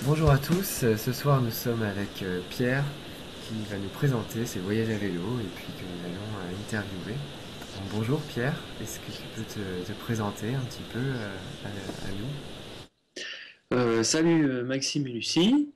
Bonjour à tous, ce soir nous sommes avec Pierre qui va nous présenter ses voyages à vélo et puis que nous allons interviewer. Donc, bonjour Pierre, est-ce que tu peux te présenter un petit peu à nous? Salut Maxime et Lucie.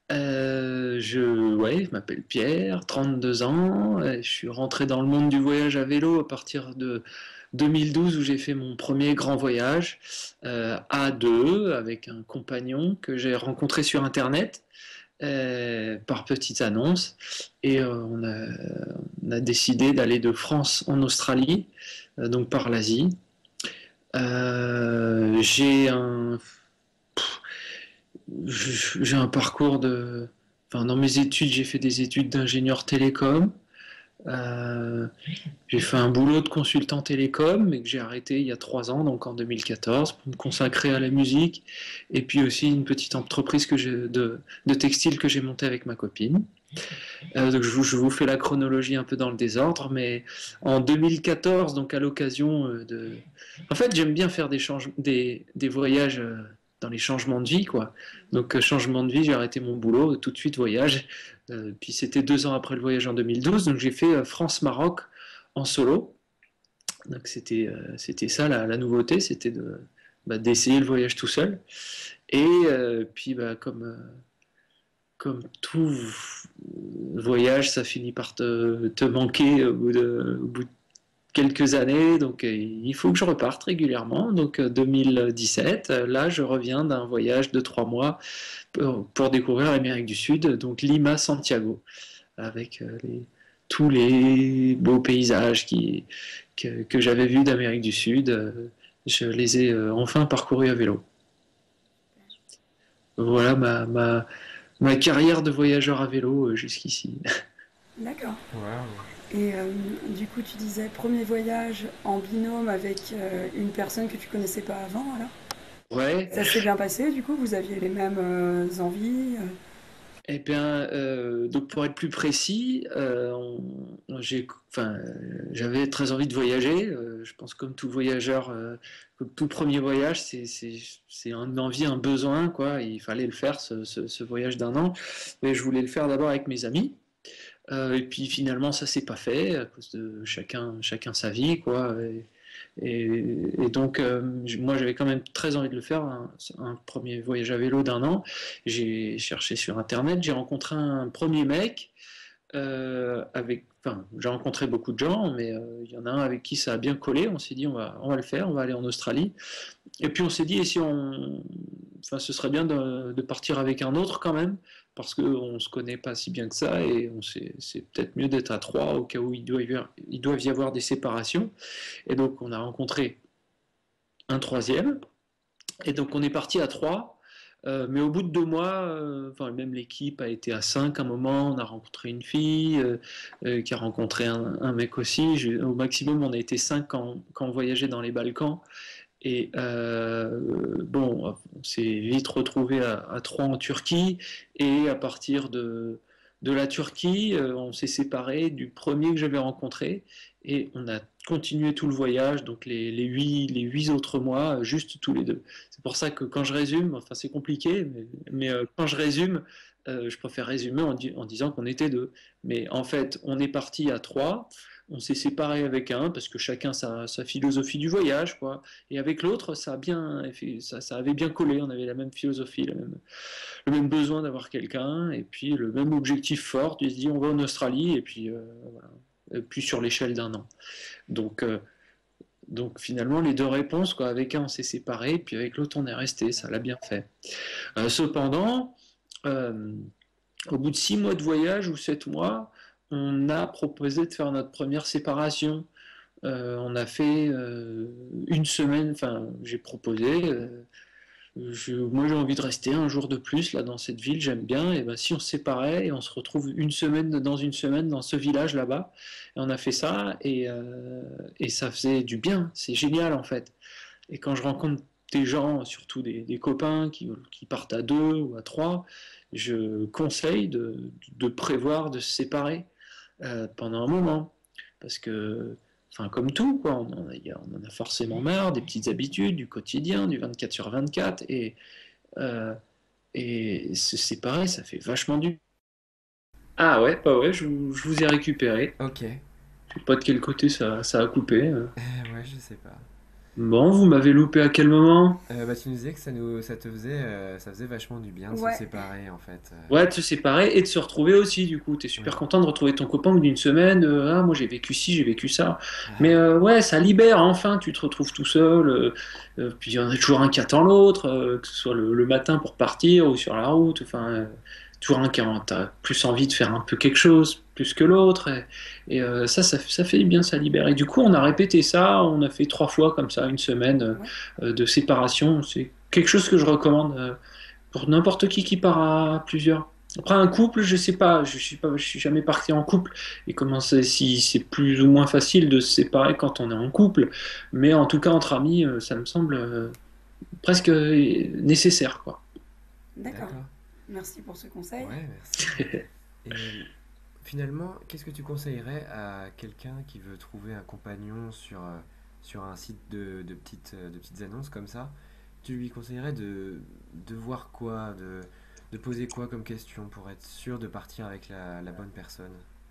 Je m'appelle Pierre, 32 ans. Je suis rentré dans le monde du voyage à vélo à partir de 2012 où j'ai fait mon premier grand voyage à deux avec un compagnon que j'ai rencontré sur Internet par petite annonce. Et on a décidé d'aller de France en Australie, donc par l'Asie. J'ai un J'ai un parcours de. Enfin, dans mes études, j'ai fait des études d'ingénieur télécom. Euh, j'ai fait un boulot de consultant télécom, mais que j'ai arrêté il y a 3 ans, donc en 2014, pour me consacrer à la musique. Et puis aussi une petite entreprise de textile que j'ai montée avec ma copine. Donc je vous fais la chronologie un peu dans le désordre, mais en 2014, donc à l'occasion de... En fait, j'aime bien faire des voyages dans les changements de vie, quoi. Donc changement de vie, j'ai arrêté mon boulot, tout de suite voyage. Puis c'était 2 ans après le voyage en 2012, donc j'ai fait France-Maroc en solo. Donc c'était ça la nouveauté, c'était d'essayer le voyage tout seul. Et puis comme tout voyage, ça finit par te manquer au bout de quelques années. Donc, il faut que je reparte régulièrement. Donc, 2017, là, je reviens d'un voyage de 3 mois pour découvrir l'Amérique du Sud, donc Lima-Santiago, avec tous les beaux paysages que j'avais vus d'Amérique du Sud. Je les ai enfin parcourus à vélo. Voilà ma carrière de voyageur à vélo jusqu'ici. D'accord. Waouh! Et du coup, tu disais premier voyage en binôme avec une personne que tu connaissais pas avant, alors? Ouais, Ça s'est bien passé, du coup, vous aviez les mêmes envies eh bien, donc pour être plus précis, j'avais très envie de voyager. Je pense comme tout voyageur, comme tout premier voyage, c'est une envie, un besoin, quoi. Il fallait le faire, ce voyage d'un an. Mais je voulais le faire d'abord avec mes amis. Et puis finalement, ça s'est pas fait à cause de chacun sa vie, quoi. Et donc, moi, j'avais quand même très envie de le faire, un premier voyage à vélo d'un an. J'ai cherché sur Internet, j'ai rencontré un premier mec enfin, j'ai rencontré beaucoup de gens, mais il y en a un avec qui ça a bien collé. On s'est dit, on va le faire, on va aller en Australie. Et puis on s'est dit, et si on, enfin, ce serait bien de partir avec un autre quand même, parce qu'on ne se connaît pas si bien que ça, et c'est peut-être mieux d'être à trois au cas où il doit y avoir des séparations. Et donc on a rencontré un troisième, et donc on est parti à trois. Mais au bout de 2 mois, enfin, même l'équipe a été à cinq à un moment. On a rencontré une fille qui a rencontré un mec aussi. Au maximum, on a été cinq quand on voyageait dans les Balkans. Et bon, on s'est vite retrouvé à trois en Turquie. Et à partir de la Turquie, on s'est séparé du premier que j'avais rencontré. Et on a continué tout le voyage, donc les huit autres mois, juste tous les deux. C'est pour ça que quand je résume, enfin c'est compliqué, mais quand je résume, je préfère résumer en disant qu'on était deux. Mais en fait, on est parti à trois. On s'est séparé avec un parce que chacun sa philosophie du voyage, quoi. Et avec l'autre, ça avait bien collé. On avait la même philosophie, le même besoin d'avoir quelqu'un, et puis le même objectif fort. Tu se dis, on va en Australie, et puis voilà. Et puis sur l'échelle d'un an. Donc, euh, donc finalement, les deux réponses, quoi. Avec un, on s'est séparé, puis avec l'autre, on est resté. Ça l'a bien fait. Cependant, euh, au bout de 6 mois de voyage ou 7 mois, on a proposé de faire notre première séparation. On a fait une semaine, enfin j'ai proposé, moi j'ai envie de rester un jour de plus là dans cette ville, j'aime bien, et ben si on se séparait et on se retrouve une semaine dans ce village là-bas, et on a fait ça, et ça faisait du bien, c'est génial en fait. Et quand je rencontre des gens, surtout des copains qui partent à deux ou à trois, je conseille de prévoir de se séparer pendant un moment. Parce que, enfin, comme tout, quoi, on en a forcément marre des petites habitudes, du quotidien, du 24 sur 24. Euh, Et se séparer, ça fait vachement du... Ah ouais, bah ouais, je vous ai récupéré. Ok. Je sais pas de quel côté ça a coupé. Ouais, je sais pas. Bon, vous m'avez loupé à quel moment? Bah, tu nous disais que ça faisait vachement du bien de se Ouais, séparer en fait. Ouais, de se séparer et de se retrouver aussi, du coup. T'es Oui. super content de retrouver ton copain au bout d'une semaine. Ah, moi j'ai vécu ci, j'ai vécu ça. Mais Ah, ouais, ça libère, enfin, tu te retrouves tout seul. Puis il y en a toujours un qui attend l'autre, que ce soit le matin pour partir ou sur la route. Enfin, toujours un qui a plus envie de faire un peu quelque chose, plus que l'autre. Ça fait du bien, ça libère. Et du coup, on a répété ça, on a fait 3 fois comme ça, une semaine ouais, de séparation. C'est quelque chose que je recommande. Pour n'importe qui part à plusieurs. Après un couple, je sais pas, je suis jamais parti en couple et comment si c'est plus ou moins facile de se séparer quand on est en couple, mais en tout cas entre amis, ça me semble presque nécessaire quoi. d'accord. d'accord. Merci pour ce conseil. Ouais, merci. Et finalement, qu'est-ce que tu conseillerais à quelqu'un qui veut trouver un compagnon sur un site de petites annonces comme ça? Tu lui conseillerais de voir quoi, de poser quoi comme question pour être sûr de partir avec la bonne personne?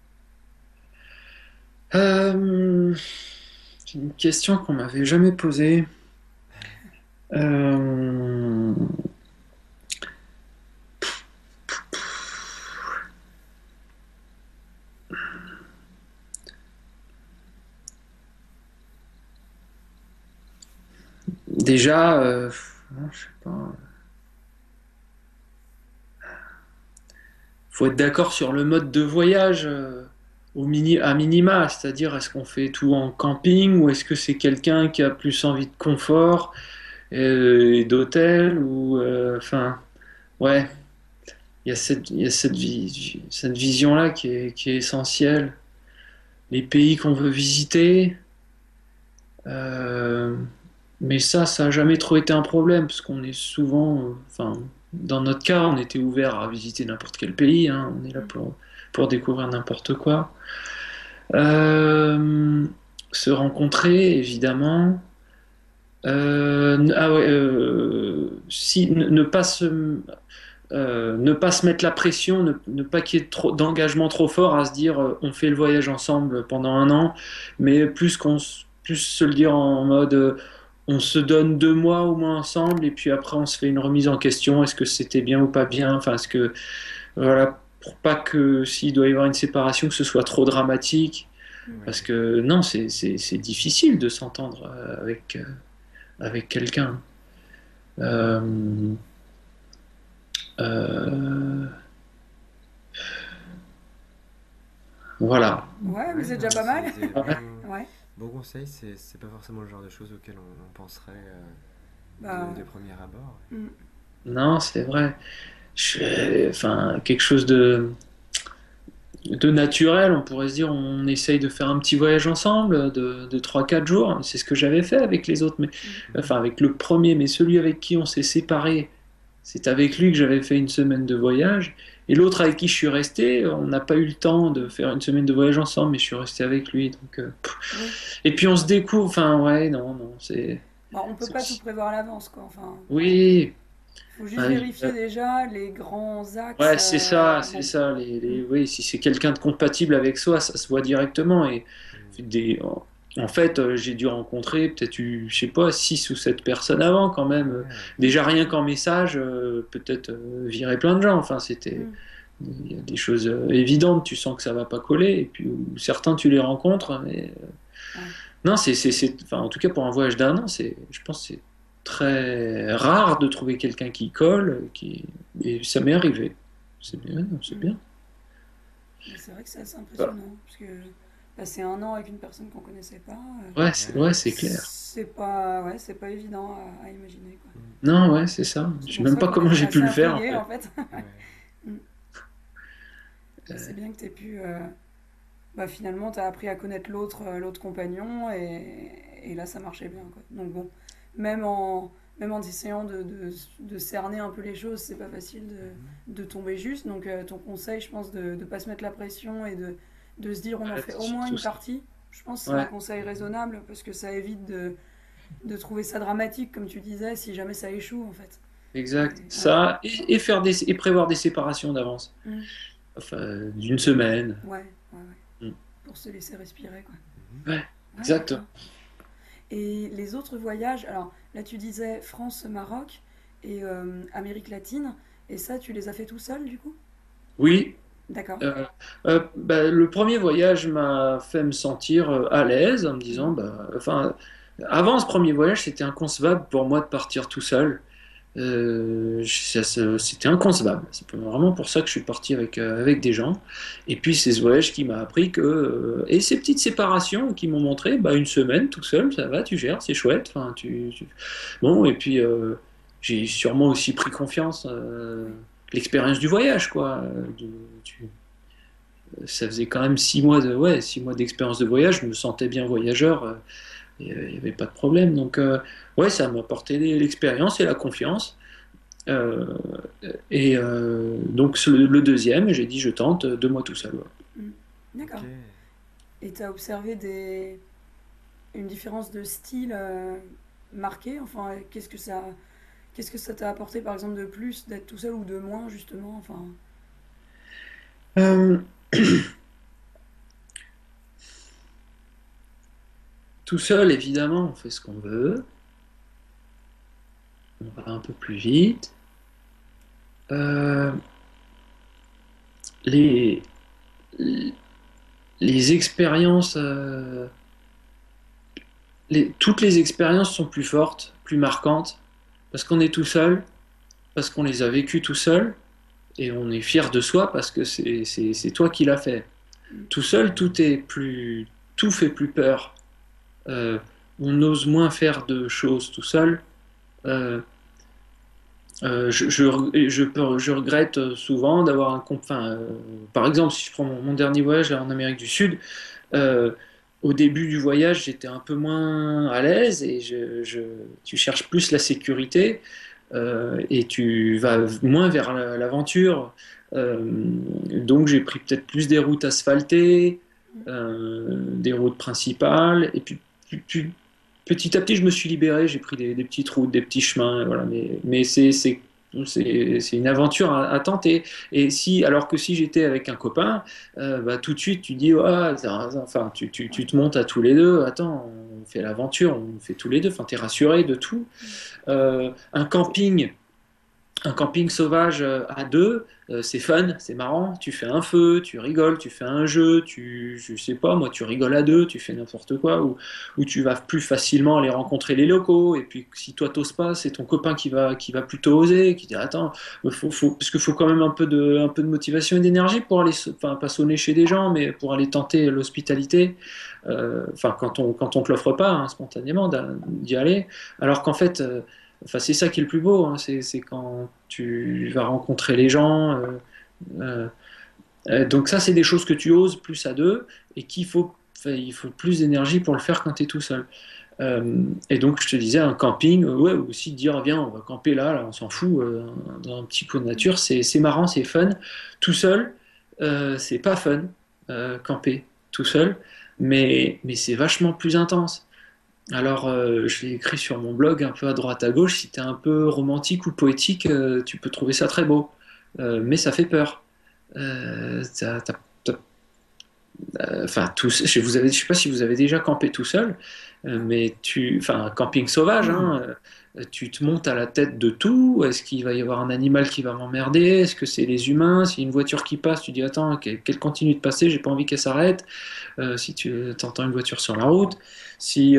Euh, c'est une question qu'on m'avait jamais posée. Euh, déjà, je sais pas. Faut être d'accord sur le mode de voyage à minima, c'est-à-dire est-ce qu'on fait tout en camping ou est-ce que c'est quelqu'un qui a plus envie de confort et d'hôtel ou enfin ouais, il y a cette vision-là qui est essentielle. Les pays qu'on veut visiter, euh, mais ça a jamais trop été un problème parce qu'on est souvent, enfin dans notre cas, on était ouvert à visiter n'importe quel pays, hein, on est là Mm. pour découvrir n'importe quoi. Euh, Se rencontrer, évidemment. Ah ouais, si, ne pas se mettre la pression, ne pas qu'il y ait trop d'engagement trop fort à se dire on fait le voyage ensemble pendant un an, mais plus se le dire en mode on se donne 2 mois au moins ensemble et puis après on se fait une remise en question, est-ce que c'était bien ou pas bien, enfin est-ce que voilà, pour pas que s'il doit y avoir une séparation que ce soit trop dramatique. Mm. Parce Oui. que non, c'est difficile de s'entendre avec quelqu'un. Euh, euh, voilà. Ouais, mais Ouais, c'est non, déjà mais pas mal. c'est des Ouais. Ouais, bons conseils, c'est pas forcément le genre de choses auxquelles on penserait bah, de premier abord. mm, Non, c'est vrai. Enfin, quelque chose de naturel, on pourrait se dire, on essaye de faire un petit voyage ensemble de 3 4 jours. C'est ce que j'avais fait avec les autres, mais mm, enfin Mhm. avec le premier, mais celui avec qui on s'est séparé. C'est avec lui que j'avais fait une semaine de voyage. Et l'autre avec qui je suis resté, on n'a pas eu le temps de faire une semaine de voyage ensemble, mais je suis resté avec lui. Donc, oui. et puis on se découvre, enfin ouais, non, non, Bah, on peut pas tout prévoir à l'avance, quoi. Enfin, Oui, faut juste enfin, vérifier déjà les grands axes. ouais, c'est Bon, ça. mm, Oui, si c'est quelqu'un de compatible avec soi, ça se voit directement. Et Mhm. en fait, j'ai dû rencontrer peut-être, je sais pas, 6 ou 7 personnes avant quand même. Ouais. mm, Déjà rien qu'en message, peut-être virer plein de gens. Enfin, mm, il y a des choses évidentes, tu sens que ça va pas coller. Et puis ou certains, tu les rencontres, mais ouais. non, enfin, en tout cas pour un voyage d'un an, je pense, que c'est très rare de trouver quelqu'un qui colle, et ça m'est arrivé. C'est bien, non, c'est Mm. bien. Mais c'est vrai que c'est assez Voilà. impressionnant, parce que passer un an avec une personne qu'on connaissait pas, Ouais, Ouais. c'est clair. ouais, c'est pas évident à imaginer, quoi. Mhm. Non, ouais, c'est ça. C'est Je sais pour même ça pas qu'on comment est j'ai pu assez le faire en intrigués, fait. en fait. Ouais. Mm. Mais Euh, c'est bien que tu aies pu. Bah, finalement, tu as appris à connaître l'autre compagnon, et là, ça marchait bien, quoi. Donc, bon, même en, même en essayant de cerner un peu les choses, c'est pas facile Mhm. de tomber juste. Donc, ton conseil, je pense, de ne pas se mettre la pression et de se dire on en ouais, fait c'est au moins surtout une ça. partie. Je pense que c'est un Ouais, conseil Mhm. raisonnable parce que ça évite de trouver ça dramatique, comme tu disais, si jamais ça échoue, en fait. exact. Ouais. Ça, et faire et prévoir des séparations d'avance. Mm. Enfin, d'une semaine. Ouais, ouais, ouais. Mm. Pour se laisser respirer, quoi. Ouais, Ouais, exact. d'accord. Et les autres voyages, alors là tu disais France-Maroc et Amérique latine, et ça tu les as fait tout seul du coup? Oui, D'accord. bah, le premier voyage m'a fait me sentir à l'aise en me disant, Mhm. bah, enfin, avant ce premier voyage, c'était inconcevable pour moi de partir tout seul. C'était inconcevable. C'est vraiment pour ça que je suis parti avec des gens. Et puis c'est ce voyage qui m'a appris que... et ces petites séparations qui m'ont montré, bah, une semaine tout seul, ça va, tu gères, c'est chouette. Enfin, Bon, et puis j'ai sûrement aussi pris confiance, Oui. l'expérience du voyage, quoi. Ça faisait quand même 6 mois ouais, 6 mois d'expérience de voyage, je me sentais bien voyageur, il n'y avait pas de problème. Donc, ouais, ça m'a apporté l'expérience et la confiance. Euh, donc le deuxième, j'ai dit je tente 2 mois tout seul. Voilà. Mm. Ok. D'accord. Et t'as observé une différence de style marquée? Enfin, qu'est-ce que ça t'a apporté par exemple de plus d'être tout seul ou de moins justement? Enfin, Euh, Tout seul, évidemment, on fait ce qu'on veut, on va un peu plus vite. Euh, les, les expériences, toutes les expériences sont plus fortes, plus marquantes, parce qu'on est tout seul, parce qu'on les a vécues tout seul, et on est fier de soi parce que c'est toi qui l'as fait. mm, Tout seul, tout fait plus peur. Euh, on ose moins faire de choses tout seul. Euh, je regrette souvent d'avoir enfin, par exemple, si je prends mon dernier voyage en Amérique du Sud, euh, au début du voyage, j'étais un peu moins à l'aise et tu cherches plus la sécurité et tu vas moins vers l'aventure. Donc j'ai pris peut-être plus des routes asphaltées, mm, des routes principales, et puis, petit à petit je me suis libéré, j'ai pris des petites routes, des petits chemins, voilà. Mais c'est une aventure à tenter. Et si, alors que si j'étais avec un copain, bah, tout de suite tu dis, ah, enfin, ouais, tu te montes à tous les deux, attends, on fait l'aventure, on fait tous les deux, enfin, t'es rassuré de tout. mm, Un camping, un camping sauvage à deux, c'est fun, c'est marrant. Tu fais un feu, tu rigoles, tu fais un jeu, je sais pas, moi, tu rigoles à deux, tu fais n'importe quoi, ou tu vas plus facilement aller rencontrer les locaux. Et puis, si toi t'oses pas, c'est ton copain qui va plutôt oser, qui dit attends, parce qu'il faut quand même un peu de motivation et d'énergie pour aller, enfin, pas sonner chez des gens, mais pour aller tenter l'hospitalité. Enfin, quand on te l'offre pas hein, spontanément d'y aller, alors qu'en fait. Enfin, c'est ça qui est le plus beau, hein, c'est quand tu vas rencontrer les gens. Euh, donc ça, c'est des choses que tu oses plus à deux et enfin, il faut plus d'énergie pour le faire quand tu es tout seul. Et donc, je te disais, un camping, ouais, ou aussi dire, viens, on va camper là, on s'en fout, dans un petit coin de mm, nature, c'est marrant, c'est fun. Tout seul, c'est pas fun, camper tout seul, mais c'est vachement plus intense. Alors, je l'ai écrit sur mon blog un peu à droite à gauche. Si tu es un peu romantique ou poétique, tu peux trouver ça très beau. Mais ça fait peur. Enfin, je sais pas si vous avez déjà campé tout seul, enfin, un camping sauvage, hein, tu te montes à la tête de tout. Est-ce qu'il va y avoir un animal qui va m'emmerder? Est-ce que c'est les humains? S'il y a une voiture qui passe, tu dis attends, qu'elle continue de passer, j'ai pas envie qu'elle s'arrête. Si tu entends une voiture sur la route, si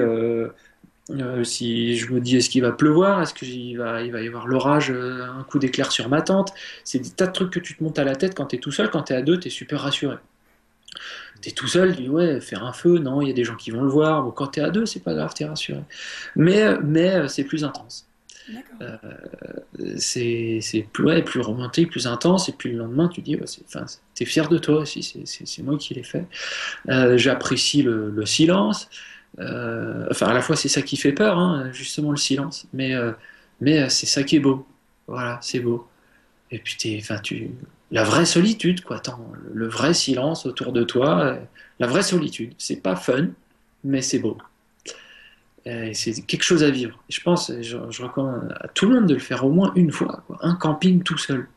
si je me dis est-ce qu'il va pleuvoir, est-ce qu'il va y avoir l'orage, un coup d'éclair sur ma tente, c'est des tas de trucs que tu te montes à la tête quand tu es tout seul, quand tu es à deux, tu es super rassuré. Tu es tout seul, tu dis ouais, faire un feu, non, il y a des gens qui vont le voir, bon, quand tu es à deux, c'est pas grave, tu es rassuré. Mais c'est plus intense. d'accord. Euh, c'est plus, ouais, plus romantique, plus intense, et puis le lendemain, tu dis, ouais, enfin, t'es fier de toi aussi, c'est moi qui l'ai fait. J'apprécie le silence. Enfin, à la fois, c'est ça qui fait peur, hein, justement, le silence. Mais c'est ça qui est beau. Voilà, c'est beau. Et puis, enfin, la vraie solitude, quoi. Attends, le vrai silence autour de toi, la vraie solitude. C'est pas fun, mais c'est beau. Et c'est quelque chose à vivre. Et je pense, je recommande à tout le monde de le faire au moins une fois, quoi. Un camping tout seul.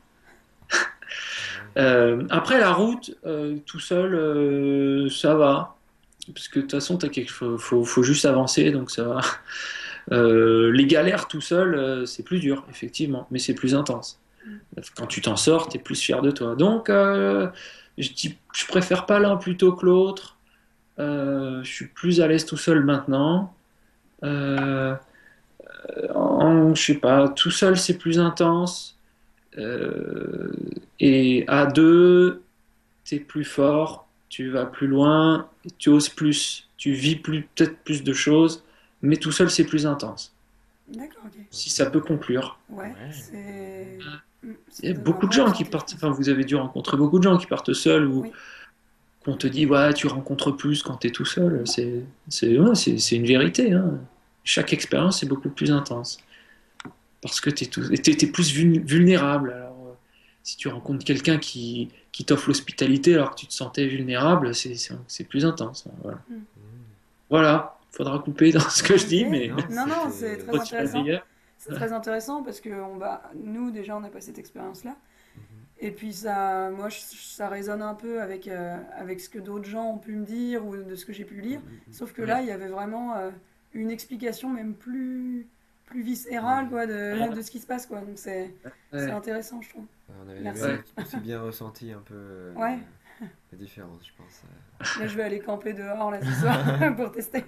Après la route, tout seul, ça va. Parce que de toute façon, faut juste avancer, donc ça va. Les galères tout seul, c'est plus dur, effectivement, mais c'est plus intense. Quand tu t'en sors, tu es plus fier de toi. Donc, je préfère pas l'un plutôt que l'autre. Je suis plus à l'aise tout seul maintenant. Euh, je sais pas, tout seul c'est plus intense. Euh, et à deux, t'es plus fort, tu vas plus loin, tu oses plus, tu vis peut-être plus de choses, mais tout seul c'est plus intense. D'accord, ok. Si Ok. ça peut conclure. Ouais, Ouais. ça Il y a donne un beaucoup de bon gens qui ressenti, je partent, pense. enfin vous avez dû rencontrer beaucoup de gens qui partent seuls ou Oui, qu'on te dit ouais tu rencontres plus quand tu es tout seul. Ouais, c'est une vérité, hein. Chaque expérience est beaucoup plus intense parce que t'es plus vulnérable. Alors, si tu rencontres quelqu'un qui t'offre l'hospitalité alors que tu te sentais vulnérable, c'est plus intense, hein. Voilà. mm. Voilà, faudra couper dans ce que je Ok. dis, mais Non, Non, non, c'est c'était très retirer le intéressant. meilleur. C'est très intéressant parce que nous, déjà, on n'a pas cette expérience-là. Mhm. Et puis, ça, moi, ça résonne un peu avec ce que d'autres gens ont pu me dire ou de ce que j'ai pu lire. Mhm. Sauf que Ouais. là, il y avait vraiment une explication même plus viscérale Mhm. quoi, de ce qui se passe. Quoi. Donc, c'est Ouais. intéressant, je trouve. On avait Merci. Ouais. aussi bien ressenti un peu Ouais, la différence, je pense. là, je vais aller camper dehors là ce soir pour tester.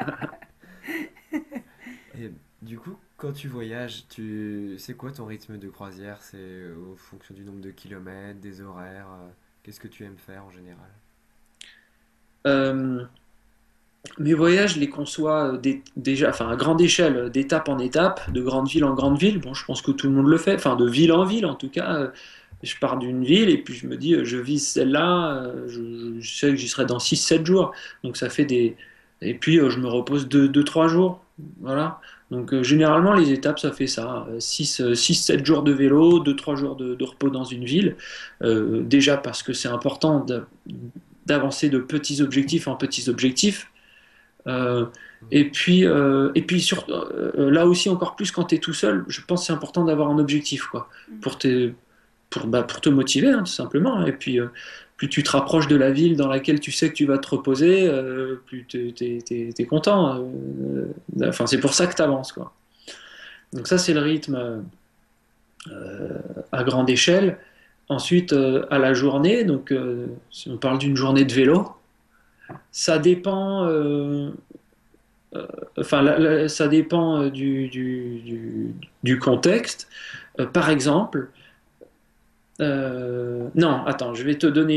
Et du coup, quand tu voyages, c'est quoi ton rythme de croisière? C'est au fonction du nombre de kilomètres, des horaires? Qu'est-ce que tu aimes faire en général? Euh, Mes voyages, je les conçois déjà, enfin à grande échelle, d'étape en étape, de grande ville en grande ville. Bon, je pense que tout le monde le fait, enfin de ville en ville en tout cas. Je pars d'une ville et puis je me dis, je vise celle-là, je sais que j'y serai dans 6 7 jours. Donc ça fait des. Et puis je me repose 3 jours. Voilà. Donc généralement, les étapes, ça fait ça. 7 jours de vélo, 2 3 jours de repos dans une ville. Déjà parce que c'est important d'avancer de petits objectifs en petits objectifs. Euh, là aussi, encore plus quand tu es tout seul, je pense que c'est important d'avoir un objectif, quoi, pour, te, pour te motiver, hein, tout simplement. Et puis, plus tu te rapproches de la ville dans laquelle tu sais que tu vas te reposer, plus tu es content. Enfin, c'est pour ça que tu avances, quoi. Donc ça, c'est le rythme à grande échelle. Ensuite, à la journée, donc si on parle d'une journée de vélo, ça dépend. Enfin, ça dépend du contexte. Par exemple, non, attends, je vais te donner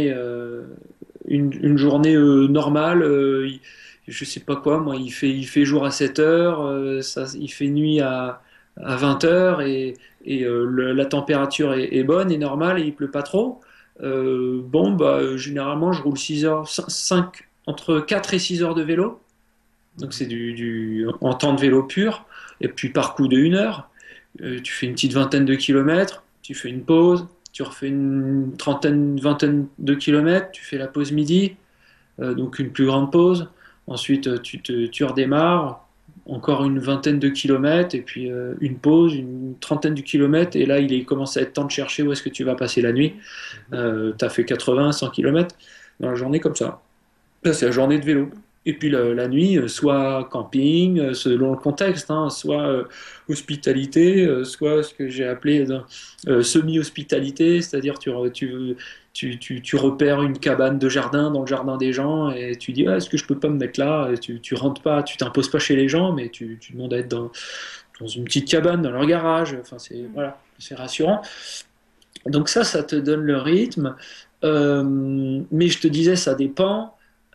une journée normale. Je sais pas quoi, moi, il fait jour à 7 heures, il fait nuit à 20 heures et la température est bonne et normale et il pleut pas trop. Bon, bah, généralement, je roule 6 heures, entre 4 et 6 heures de vélo. Donc c'est en temps de vélo pur, et puis par coup de 1 heure, tu fais une petite vingtaine de kilomètres, tu fais une pause, tu refais une trentaine, vingtaine de kilomètres, tu fais la pause midi, donc une plus grande pause. Ensuite, tu redémarres, encore une vingtaine de kilomètres, et puis une pause, une trentaine de kilomètres, et là il commence à être temps de chercher où est-ce que tu vas passer la nuit. Mhm. Tu as fait 80, 100 kilomètres dans la journée comme ça. Ça, c'est la journée de vélo. Et puis la nuit, soit camping, selon le contexte, hein, soit hospitalité, soit ce que j'ai appelé semi-hospitalité, c'est-à-dire tu repères une cabane de jardin dans le jardin des gens et tu dis ah, est-ce que je peux pas me mettre là? Et tu rentres pas, tu t'imposes pas chez les gens, mais tu demandes à être dans une petite cabane, dans leur garage. Enfin, voilà, c'est rassurant. Donc ça te donne le rythme. Mais je te disais, ça dépend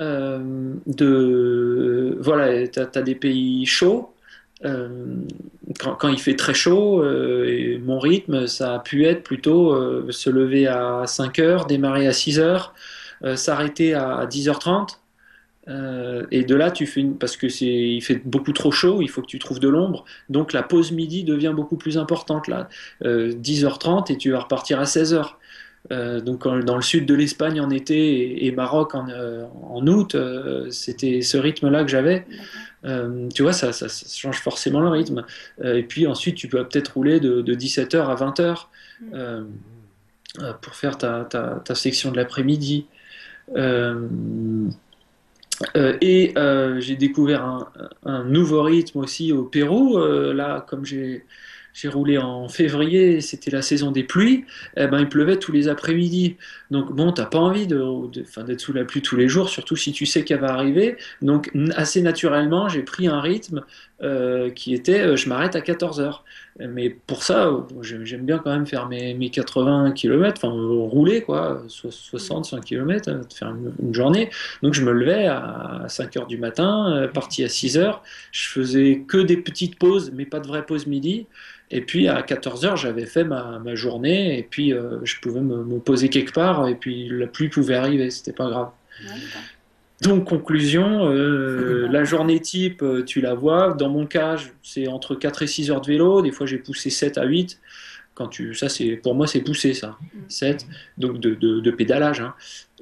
Voilà, tu as des pays chauds. Euh, quand il fait très chaud, et mon rythme, ça a pu être plutôt se lever à 5 heures, démarrer à 6 heures, s'arrêter à 10h30. Et de là, parce que il fait beaucoup trop chaud, il faut que tu trouves de l'ombre. Donc la pause midi devient beaucoup plus importante là. 10h30 et tu vas repartir à 16h. Donc dans le sud de l'Espagne en été et Maroc en août, c'était ce rythme-là que j'avais. D'accord. Tu vois, ça change forcément le rythme. Et puis ensuite, tu peux peut-être rouler de 17h à 20h pour faire ta section de l'après-midi. Euh, j'ai découvert un nouveau rythme aussi au Pérou. Là, comme j'ai roulé en février, c'était la saison des pluies, eh ben, il pleuvait tous les après-midi. Donc bon, t'as pas envie enfin, d'être sous la pluie tous les jours, surtout si tu sais qu'elle va arriver. Donc assez naturellement, j'ai pris un rythme qui était je m'arrête à 14 heures. Mais pour ça, j'aime bien quand même faire mes 80 km, enfin rouler quoi, 60, 100 km, faire une journée. Donc je me levais à 5 heures du matin, parti à 6 heures. Je faisais que des petites pauses, mais pas de vraies pauses midi. Et puis à 14 heures, j'avais fait ma journée. Et puis je pouvais me poser quelque part. Et puis la pluie pouvait arriver, c'était pas grave. Ouais, Donc conclusion, la journée type, tu la vois. Dans mon cas, c'est entre 4 et 6 heures de vélo. Des fois, j'ai poussé 7 à 8. Ça, pour moi, c'est poussé, ça. 7, donc de pédalage. Hein.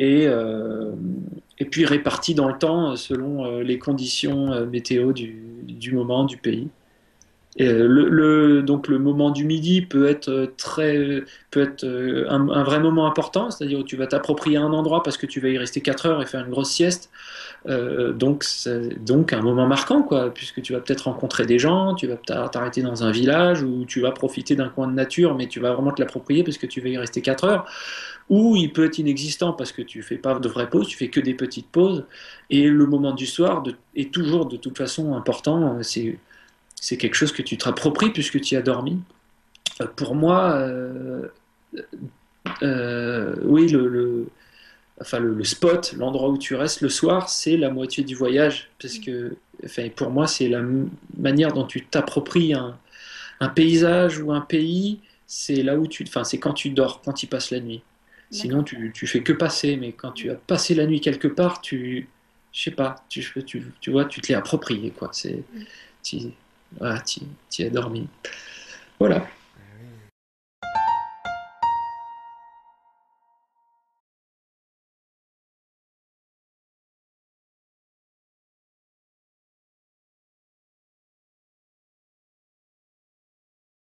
Et puis réparti dans le temps selon les conditions météo du moment, du pays. Et donc le moment du midi peut être un vrai moment important, c'est-à-dire où tu vas t'approprier un endroit parce que tu vas y rester 4 heures et faire une grosse sieste. Donc c'est donc un moment marquant, quoi, puisque tu vas peut-être rencontrer des gens, tu vas t'arrêter dans un village où tu vas profiter d'un coin de nature, mais tu vas vraiment te l'approprier parce que tu vas y rester 4 heures. Ou il peut être inexistant parce que tu fais pas de vraies pauses, tu fais que des petites pauses. Et le moment du soir est toujours de toute façon important. C'est quelque chose que tu te rappropries puisque tu y as dormi. Pour moi, oui, enfin, le spot, l'endroit où tu restes le soir, c'est la moitié du voyage. Parce que, enfin, pour moi, c'est la manière dont tu t'appropries un paysage ou un pays. C'est là où enfin, c'est quand tu dors, quand tu passes la nuit. Sinon, tu fais que passer. Mais quand tu as passé la nuit quelque part, je sais pas, tu vois, tu te l'es approprié, quoi. Tu, voilà, tu as dormi. Voilà.